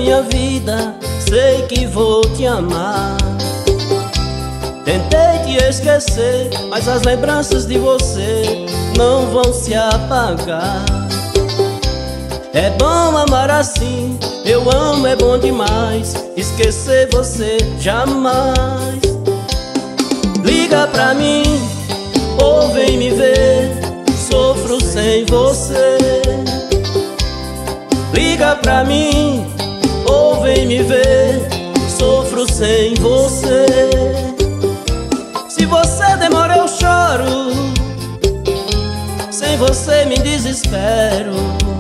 minha vida, sei que vou te amar. Tentei te esquecer, mas as lembranças de você não vão se apagar. É bom amar assim, eu amo, é bom demais. Esquecer você jamais. Liga pra mim, ou vem me ver, sofro sem você. Liga pra mim, ou vem me ver, sofro sem você. Se você demora eu choro, sem você me desespero.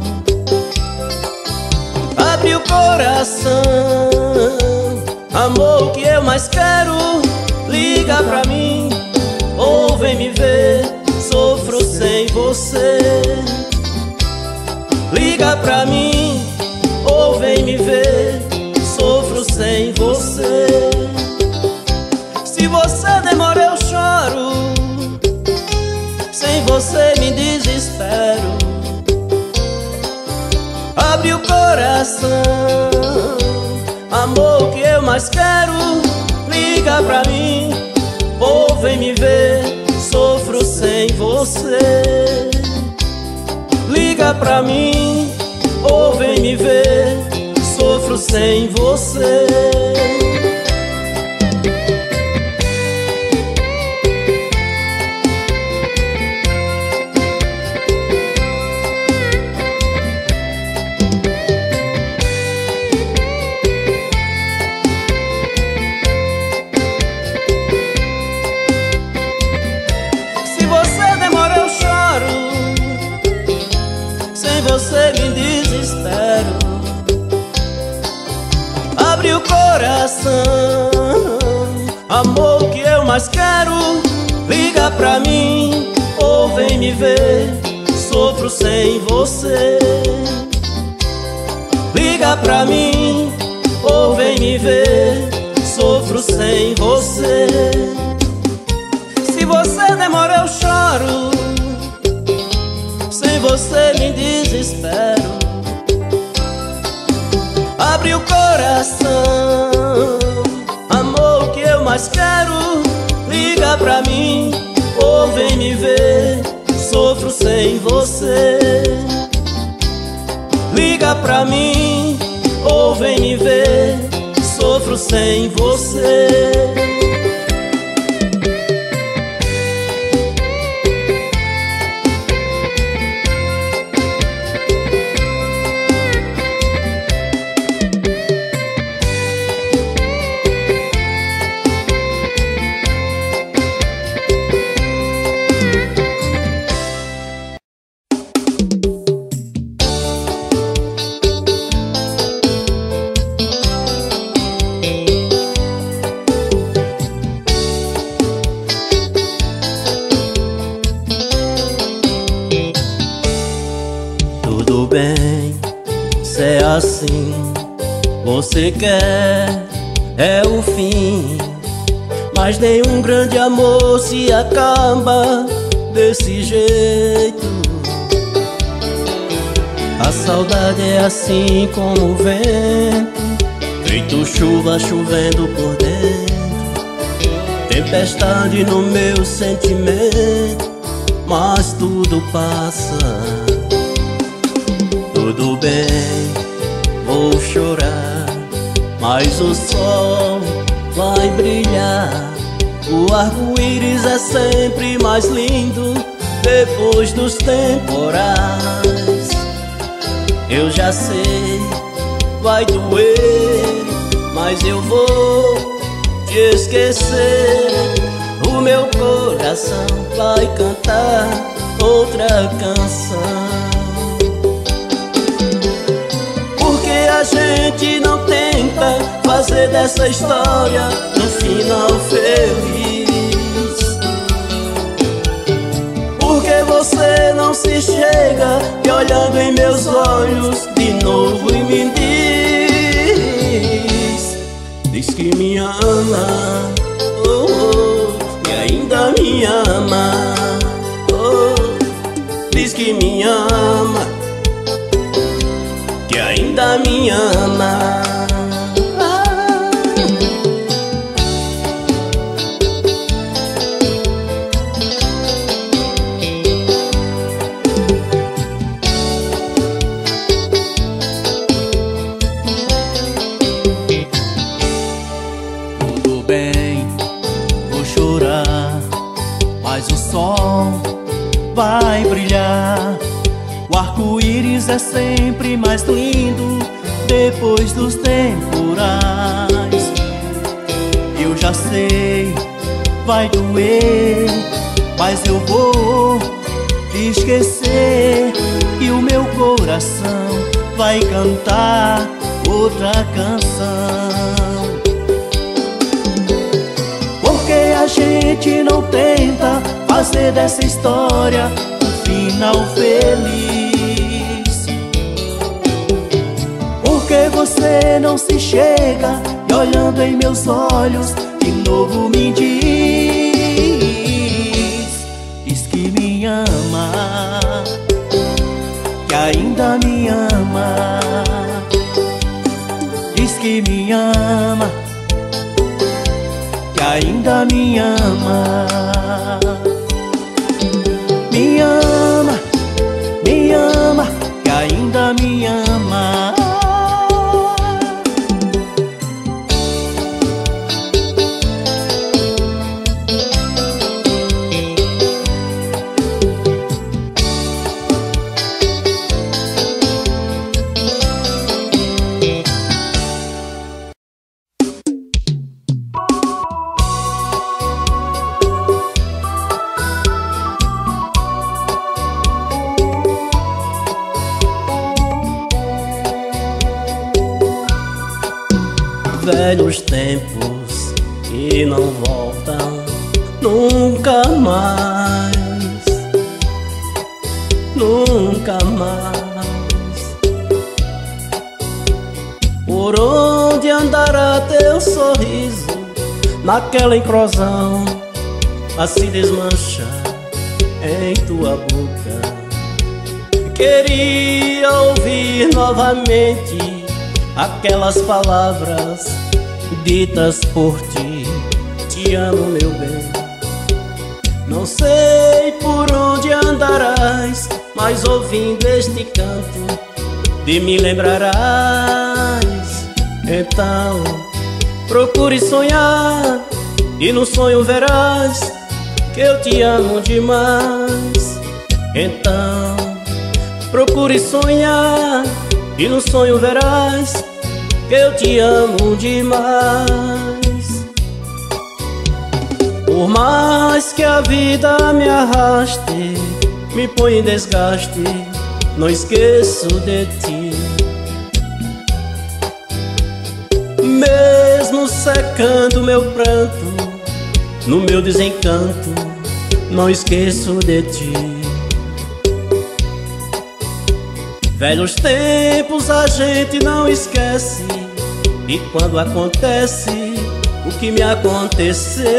Abre o coração, amor, o que eu mais quero. Liga pra mim, ou vem me ver, sofro sem você. Liga pra mim, ou vem me ver, sofro sem você. Se você demora eu choro, sem você me desespero. Abre o coração, amor, o que eu mais quero. Liga pra mim, ou vem me ver, sofro sem você. Liga pra mim, ou vem me ver, sofro sem você. Você me desespero. Abre o coração, amor, o que eu mais quero. Liga pra mim, ou vem me ver, sofro sem você. Liga pra mim, ou vem me ver, sofro sem você. Se você demora eu choro, sem você me desespero. Abre o coração, amor, o que eu mais quero. Liga pra mim, ou vem me ver, sofro sem você. Liga pra mim, ou vem me ver, sofro sem você. Tudo bem, se é assim, você quer, é o fim. Mas nenhum grande amor se acaba desse jeito. A saudade é assim como o vento, feito chuva chovendo por dentro. Tempestade no meu sentimento, mas tudo passa. Tudo bem, vou chorar, mas o sol vai brilhar. O arco-íris é sempre mais lindo depois dos temporais. Eu já sei, vai doer, mas eu vou te esquecer. O meu coração vai cantar outra canção. A gente não tenta fazer dessa história um final feliz. Porque você não se chega e olhando em meus olhos de novo e me diz que me ama, oh, oh, e ainda me ama, oh, diz que me ama, que ainda me ama. sol vai brilhar. O arco-íris é sempre mais lindo depois dos temporais. Eu já sei, vai doer, mas eu vou te esquecer. E o meu coração vai cantar outra canção. Porque a gente não tenta fazer dessa história um final feliz? Porque você não se chega e olhando em meus olhos de novo me diz que me ama, que ainda me ama. Diz que me ama, que ainda me ama. Me ama, me ama, que ainda me ama. Velhos tempos que não voltam nunca mais, nunca mais. Por onde andará teu sorriso naquela encrosão a se desmanchar em tua boca? Queria ouvir novamente aquelas palavras ditas por ti. Te amo, meu bem. Não sei por onde andarás, mas ouvindo este canto de me lembrarás. Então procure sonhar e no sonho verás que eu te amo demais. Então procure sonhar e no sonho verás que eu te amo demais. Por mais que a vida me arraste, me põe em desgaste, não esqueço de ti. Mesmo secando meu pranto, no meu desencanto, não esqueço de ti. Velhos tempos a gente não esquece, e quando acontece o que me aconteceu,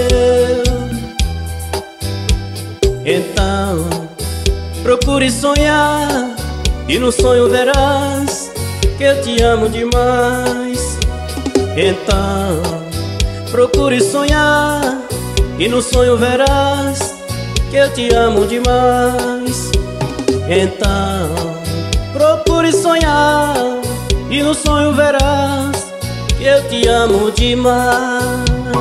então procure sonhar e no sonho verás que eu te amo demais. Então procure sonhar e no sonho verás que eu te amo demais. Então procure sonhar e no sonho verás que eu te amo demais.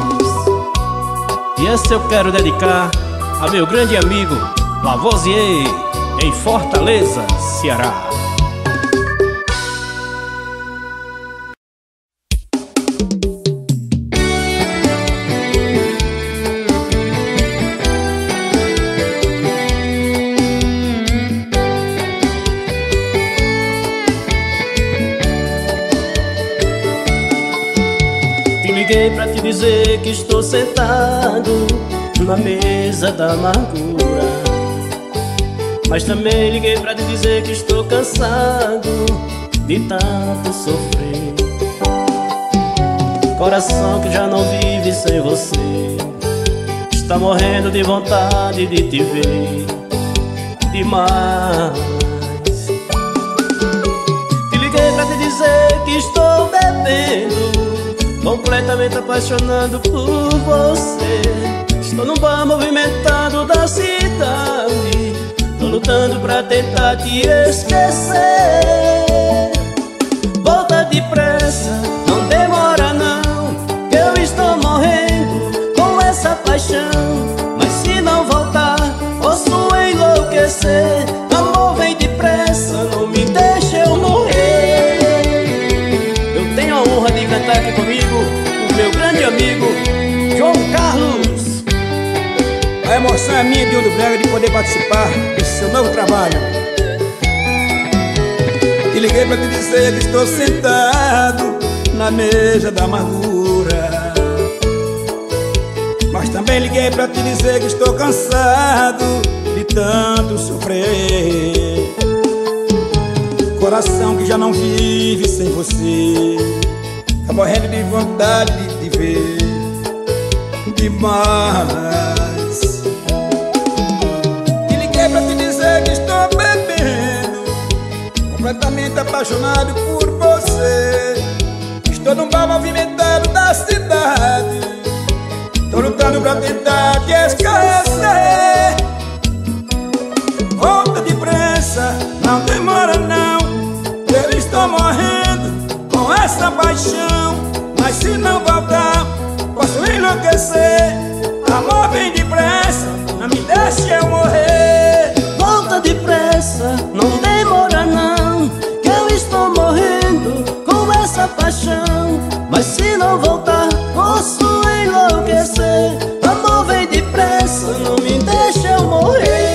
E essa eu quero dedicar a meu grande amigo Lavoisier, em Fortaleza, Ceará. Liguei pra te dizer que estou sentado na mesa da amargura, mas também liguei pra te dizer que estou cansado de tanto sofrer. Coração que já não vive sem você está morrendo de vontade de te ver demais. Te liguei pra te dizer que estou bebendo, completamente apaixonado por você. Estou num bar movimentado da cidade, tô lutando pra tentar te esquecer. Volta depressa, não demora não, que eu estou morrendo com essa paixão. Mas se não voltar do Brega de poder participar desse seu novo trabalho. Te liguei pra te dizer que estou sentado na mesa da amargura, mas também liguei pra te dizer que estou cansado de tanto sofrer. Coração que já não vive sem você, tá morrendo de vontade de te ver demais. Te liguei pra te dizer que estou bebendo, completamente apaixonado por você. Estou num bar movimentado da cidade, tô lutando pra tentar te esquecer. Volta depressa, não demora não, eu estou morrendo com essa paixão. Mas se não voltar, posso enlouquecer. Amor, vem depressa, não me deixe eu morrer. Volta depressa, não demora não, que eu estou morrendo com essa paixão. Mas se não voltar, posso enlouquecer. Amor, vem depressa, não me deixe eu morrer.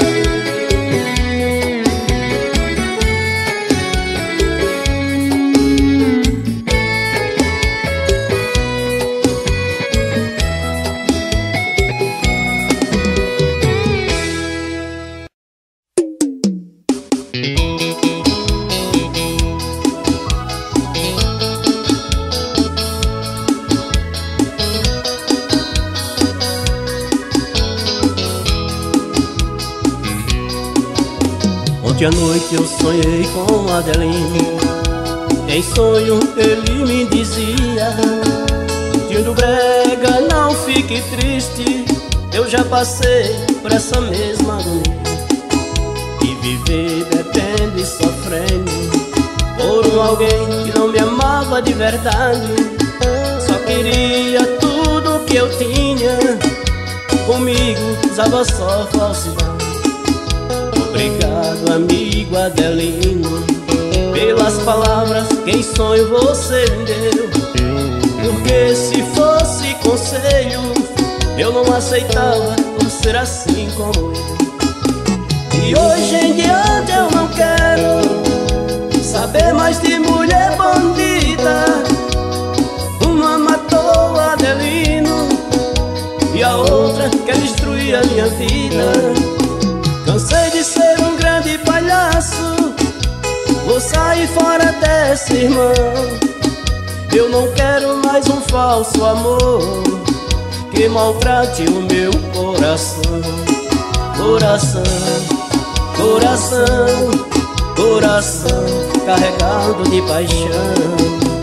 Ontem à noite eu sonhei com Adelino. Em sonho ele me dizia: tio do Brega, não fique triste, eu já passei por essa mesma agonia. E viver bebendo e sofrendo por alguém que não me amava de verdade. Só queria tudo que eu tinha, comigo usava só falsidade. Obrigado, amigo Adelino, pelas palavras que em sonho você me deu. Porque se fosse conselho, eu não aceitava por ser assim como eu. E hoje em diante eu não quero saber mais de mulher bandida. Uma matou Adelino e a outra quer destruir a minha vida. Cansei de ser um grande palhaço, vou sair fora desse irmão. Eu não quero mais um falso amor que maltrate o meu coração. Coração, coração, coração carregado de paixão.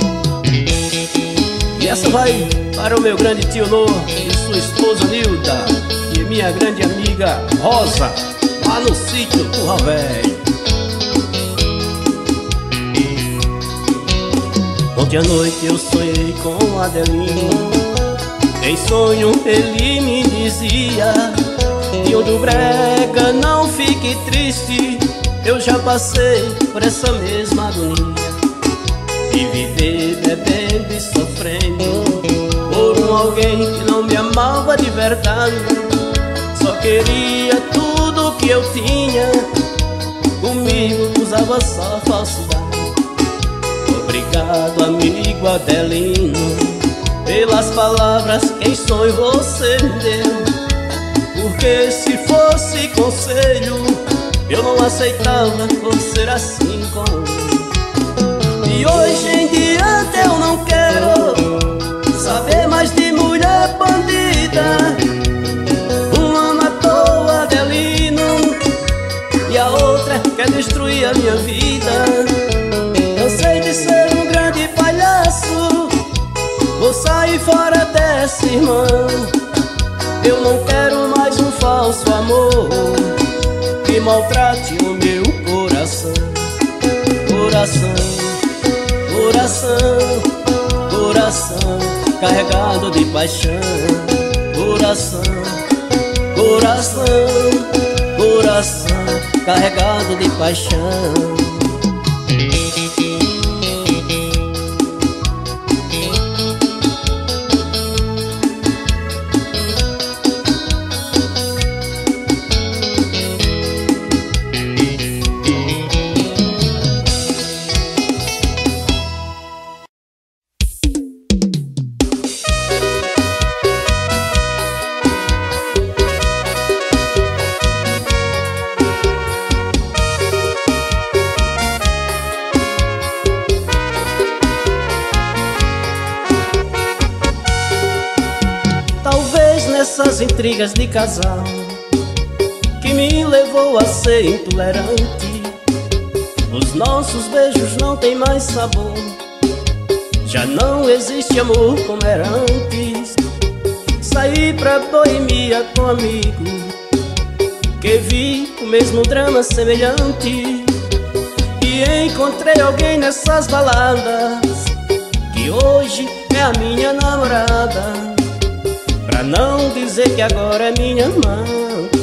E essa vai para o meu grande tio Nô e sua esposa Nilda e minha grande amiga Rosa, lá no sítio Curral Velho. Ontem à noite eu sonhei com Adelino. Em sonho ele me dizia: tio do Brega, não fique triste, eu já passei por essa mesma agonia. E viver bebendo e sofrendo por alguém que não me amava de verdade. Só queria tudo que eu tinha, comigo usava só falsidade. Obrigado, amigo Adelino, pelas palavras que em sonho você me deu. Porque se fosse conselho, eu não aceitava por ser assim como eu. E hoje em diante eu não quero saber mais de mulher bandida. Uma matou Adelino e a outra quer destruir a minha vida. Cansei de ser um grande palhaço, vou sair fora desse irmão. Eu não quero mais um falso amor que maltrate o meu coração. Coração, coração, coração carregado de paixão. Coração, coração, coração carregado de paixão. intrigas de casal que me levou a ser intolerante. Os nossos beijos não têm mais sabor, já não existe amor como era antes. Saí pra Boemia com amigo que vi o mesmo drama semelhante, e encontrei alguém nessas baladas que hoje é a minha namorada, pra não dizer que agora é minha amante.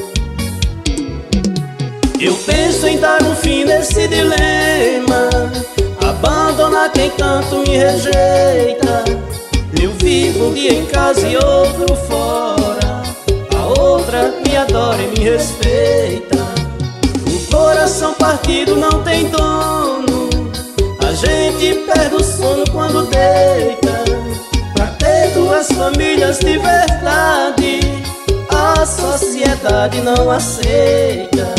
Eu penso em dar um fim nesse dilema, abandonar quem tanto me rejeita. Eu vivo um dia em casa e outro fora, a outra me adora e me respeita. O coração partido não tem dono, a gente perde o sono quando deita. Pra ter duas famílias de verdade, a sociedade não aceita.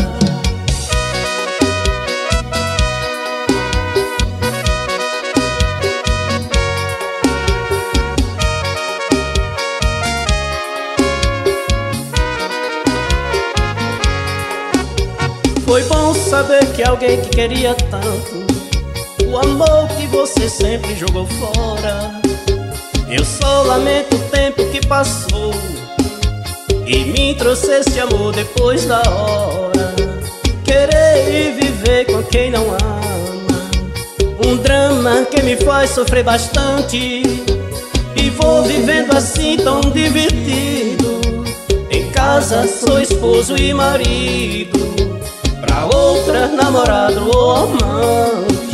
Foi bom saber que alguém que queria tanto, o amor que você sempre jogou fora. Eu só lamento o tempo que passou e me trouxe esse amor depois da hora. Querer viver com quem não ama, um drama que me faz sofrer bastante. E vou vivendo assim tão divertido, em casa sou esposo e marido, pra outra namorado ou amante.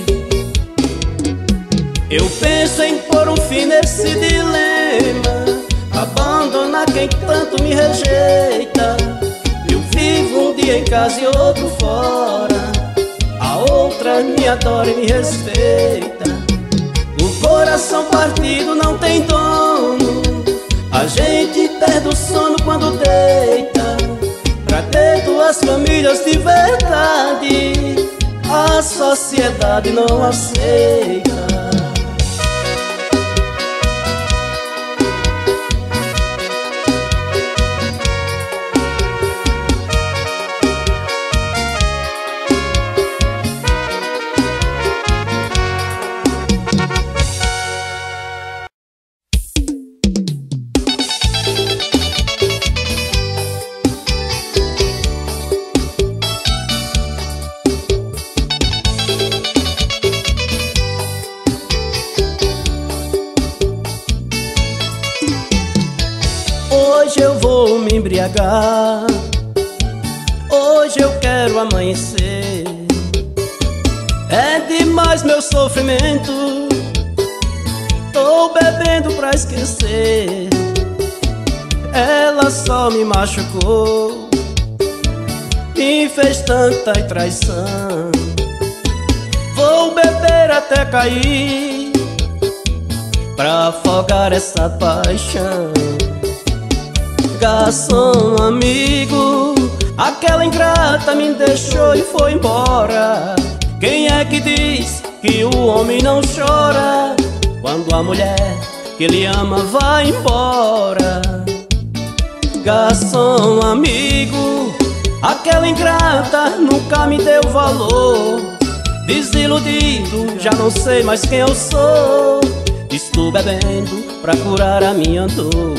Eu penso em pôr um fim nesse dilema, abandonar quem tanto me rejeita. Eu vivo um dia em casa e outro fora, a outra me adora e me respeita. O coração partido não tem dono, a gente perde o sono quando deita. Pra ter duas famílias de verdade, a sociedade não aceita. Hoje eu vou me embriagar, hoje eu quero amanhecer. É demais meu sofrimento, tô bebendo pra esquecer. Ela só me machucou, me fez tanta traição. Vou beber até cair, pra afogar essa paixão. Garçom amigo, aquela ingrata me deixou e foi embora. Quem é que diz que o homem não chora quando a mulher que ele ama vai embora? Garçom amigo, aquela ingrata nunca me deu valor. Desiludido, já não sei mais quem eu sou. Estou bebendo pra curar a minha dor.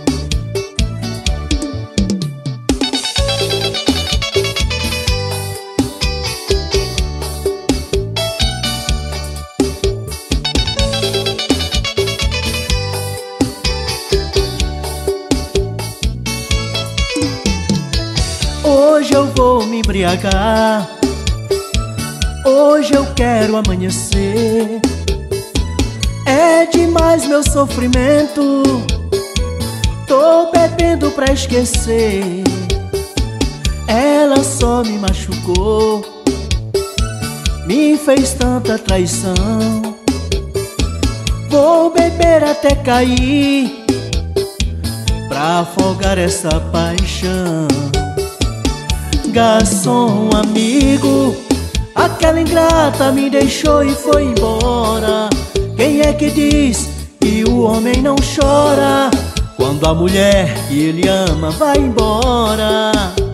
Hoje eu vou me embriagar, hoje eu quero amanhecer. É demais meu sofrimento, tô bebendo pra esquecer. Ela só me machucou, me fez tanta traição. Vou beber até cair, pra afogar essa paixão. Garçom amigo, aquela ingrata me deixou e foi embora. Quem é que diz que o homem não chora quando a mulher que ele ama vai embora.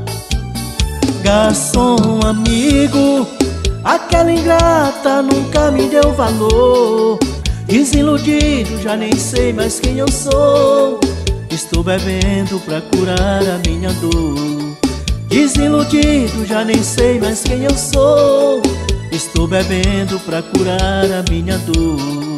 Garçom amigo, aquela ingrata nunca me deu valor. Desiludido, já nem sei mais quem eu sou. Estou bebendo pra curar a minha dor. Desiludido, já nem sei mais quem eu sou. Estou bebendo pra curar a minha dor.